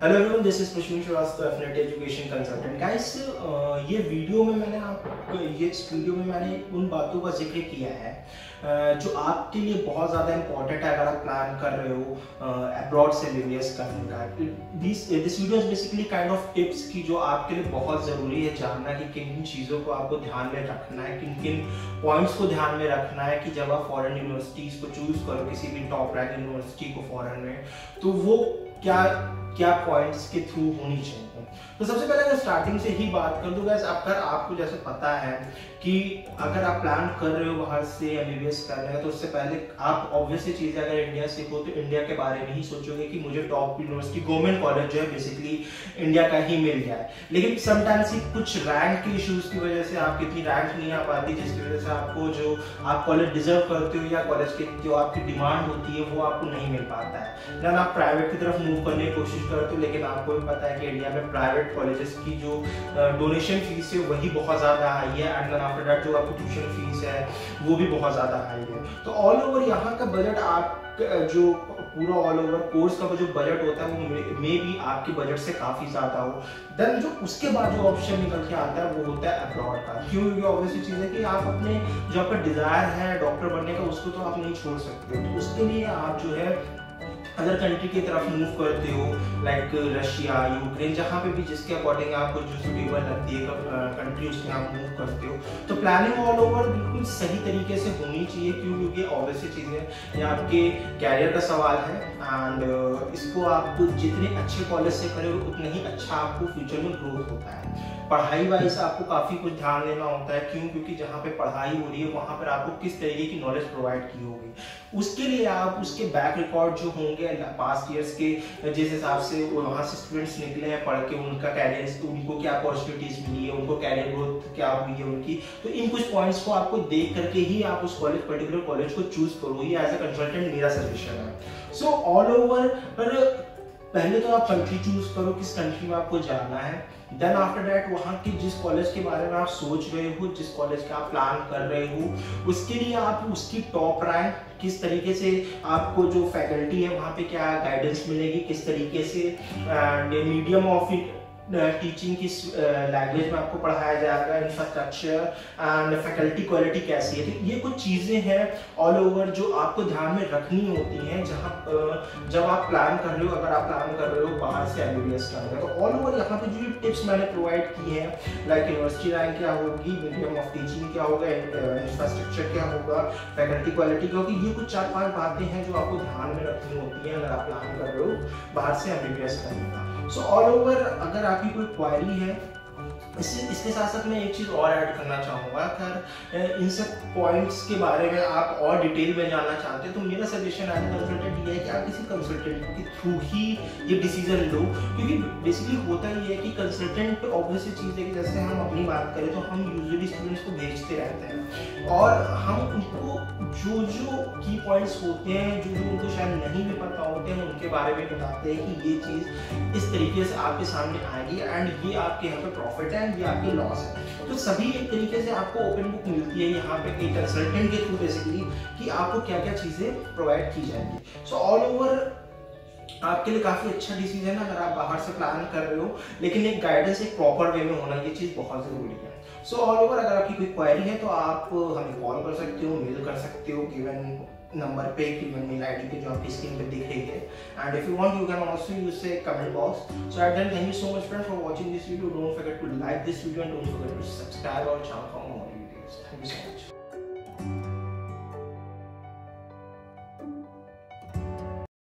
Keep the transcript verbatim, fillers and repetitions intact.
Hello everyone, this is प्रश्न श्रीवास्तव, एफनेट education consultant. Guys, ये वीडियो में मैंने आपको ये इस वीडियो में मैंने उन बातों का जिक्र किया है uh, जो आपके लिए बहुत ज़्यादा इंपॉर्टेंट है अगर आप प्लान कर रहे हो अब्रॉड से एमबीबीएस करने का। This this video is basically kind of tips की जो आपके लिए बहुत ज़रूरी है जानना कि किन किन चीज़ों को आपको ध्यान में रखना है, किन किन पॉइंट्स को ध्यान में रखना है कि जब आप फॉरेन यूनिवर्सिटीज़ को चूज़ करो, किसी भी टॉप रैंक यूनिवर्सिटी को फॉरेन में, तो वो क्या क्या पॉइंट्स के थ्रू होनी चाहिए। तो सबसे पहले अगर स्टार्टिंग से ही बात कर दूं, गैस अगर आपको जैसे पता है कि अगर आप प्लान कर रहे हो बाहर से एमबीबीएस करने का, तो उससे पहले आप ऑब्वियसली चीज़ अगर इंडिया से हो तो इंडिया के बारे में ही सोचोगे कि मुझे टॉप यूनिवर्सिटी गवर्नमेंट कॉलेज जो है बेसिकली इंडिया का ही मिल जाए। लेकिन समटाइम्स कुछ रैंक के इश्यूज की वजह से आपकी इतनी रैंक नहीं आ पाती, जिसकी वजह से आपको जो आप कॉलेज डिजर्व करते हो या कॉलेज की जो आपकी डिमांड होती है वो आपको नहीं मिल पाता है। देन आप प्राइवेट की तरफ मूव करने की कोशिश करते हो, लेकिन आपको भी पता है कि इंडिया में प्राइवेट कॉलेजेस की जो डोनेशन फीस है वही बहुत ज़्यादा हाई है, एंड देन आफ्टर दैट जो आपकी ट्यूशन फीस है वो भी बहुत ज़्यादा हाई है। तो ऑल ओवर यहाँ का बजट आप जो पूरा ऑल ओवर कोर्स का जो बजट होता है वो मे भी आपके बजट से काफ़ी ज़्यादा हो। देन जो उसके बाद जो ऑप्शन निकल के आता है वो होता है अब्रॉड का। क्यों? क्योंकि ऑब्वियसली चीज़ है कि आप अपने जो आपका डिज़ायर है डॉक्टर बनने का उसको तो आप नहीं छोड़ सकते। तो उसके लिए आप जो है अदर कंट्री की तरफ मूव करते हो, लाइक रशिया, यूक्रेन, जहाँ पे भी जिसके अकॉर्डिंग आपको जो सुटेबल लगती है कंट्री उसमें आप मूव करते हो। तो प्लानिंग ऑल ओवर बिल्कुल सही तरीके से होनी चाहिए। क्यों? क्योंकि ऑब्वियसली चीज़ें ये आपके कैरियर का सवाल है, एंड इसको आप जितने अच्छे कॉलेज से करोगे उतना ही अच्छा आपको फ्यूचर में ग्रोथ होता है। पढ़ाई वाइज आपको काफ़ी कुछ ध्यान देना होता है। क्यों? क्योंकि जहाँ पे पढ़ाई हो रही है वहाँ पर आपको किस तरीके की नॉलेज प्रोवाइड की होगी, उसके लिए आप उसके बैक रिकॉर्ड जो होंगे पास्ट ईयर्स के, जिस हिसाब से वहाँ से स्टूडेंट्स निकले हैं पढ़ के, उनका कैरियर, उनको क्या अपॉर्चुनिटीज मिली है, उनको कैरियर ग्रोथ क्या हुई है उनकी, तो इन कुछ पॉइंट्स को आपको देख करके ही आप उस कॉलेज पर्टिकुलर कॉलेज को चूज करो। ये एज ए कंसल्टेंट मेरा सजेशन है। सो ऑल ओवर पर पहले तो आप कंट्री चूज करो, किस कंट्री में आपको जाना है। देन आफ्टर दैट वहाँ के जिस कॉलेज के बारे में आप सोच रहे हो, जिस कॉलेज का आप प्लान कर रहे हो, उसके लिए आप उसकी टॉप रैंक, किस तरीके से आपको जो फैकल्टी है वहाँ पे क्या गाइडेंस मिलेगी, किस तरीके से मीडियम ऑफ टीचिंग किस लैंग्वेज में आपको पढ़ाया जाएगा, इंफ्रास्ट्रक्चर एंड फैकल्टी क्वालिटी कैसी है। तो ये कुछ चीज़ें हैं ऑल ओवर जो आपको ध्यान में रखनी होती हैं जहाँ जब आप प्लान कर रहे हो, अगर आप प्लान कर रहे हो बाहर से एमबीबीएस करने का। तो ऑल ओवर यहाँ पे जो टिप्स मैंने प्रोवाइड की हैं, लाइक यूनिवर्सिटी रैंक क्या होगी, मीडियम ऑफ टीचिंग क्या होगा, इंफ्रास्ट्रक्चर क्या होगा, फैकल्टी क्वालिटी क्या होगी, ये कुछ चार पाँच बातें हैं जो आपको ध्यान में रखनी होती हैं अगर आप प्लान कर रहे हो बाहर से एमबीबीएस करने का। सो ऑल ओवर अगर आपकी कोई क्वारी है, इससे इसके साथ साथ मैं एक चीज़ और ऐड करना चाहूँगा। अगर इन सब पॉइंट्स के बारे में आप और डिटेल में जानना चाहते हैं तो मेरा सजेशन एज ए कंसल्टेंट ये है कि आप किसी कंसल्टेंट के थ्रू ही ये डिसीजन लो। क्योंकि बेसिकली होता ही है कि कंसल्टेंट ऑब्वियसली चीज़ है कि जैसे हम अपनी बात करें तो हम यूजुअली स्टूडेंट्स को भेजते रहते हैं और हम उनको जो जो की पॉइंट्स होते हैं, जो जो उनको शायद नहीं भी पता होते हैं, उनके बारे में बताते हैं कि ये चीज़ इस तरीके से आपके सामने आएगी एंड ये आपके यहाँ पे प्रॉफिट है, ये आपके लॉस है। तो सभी एक तरीके से आपको ओपन बुक मिलती है यहाँ पे कि कंसल्टेंट के थ्रू बेसिकली कि आपको क्या क्या चीजें प्रोवाइड की जाएंगी। सो ऑल ओवर आपके लिए काफी अच्छा डिसीजन है अगर आप बाहर से प्लान कर रहे हो, लेकिन एक गाइडेंस एक प्रॉपर वे में होना, ये चीज बहुत जरूरी है। सो ऑल ओवर अगर आपकी कोई क्वेरी है तो आप हमें कॉल कर सकते हो, मेल कर सकते हो गिवन नंबर पे, गिवन मेल आईडी पे जो आपकी स्क्रीन पे दिख रही है। And if you want you can also use the comment box. So at then thank you so much friends for watching this video. Don't forget to like this video and don't forget to subscribe our channel for more videos. Thank you so much.